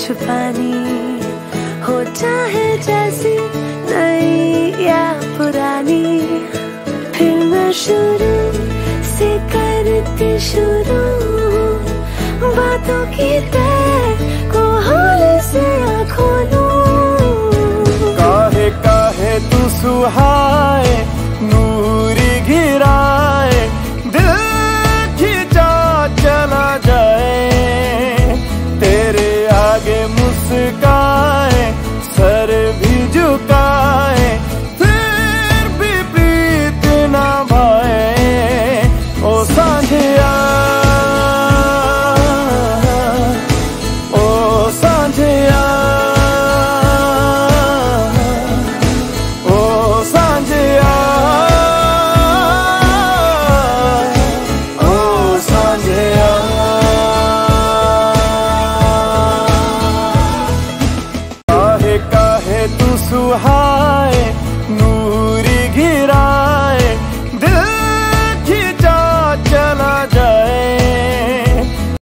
पानी हो, चाहे जैसी नई या पुरानी, फिर मैं शुरू से करती शुरू बातों की तय को हाल से खोलूं। काहे काहे तू सुहा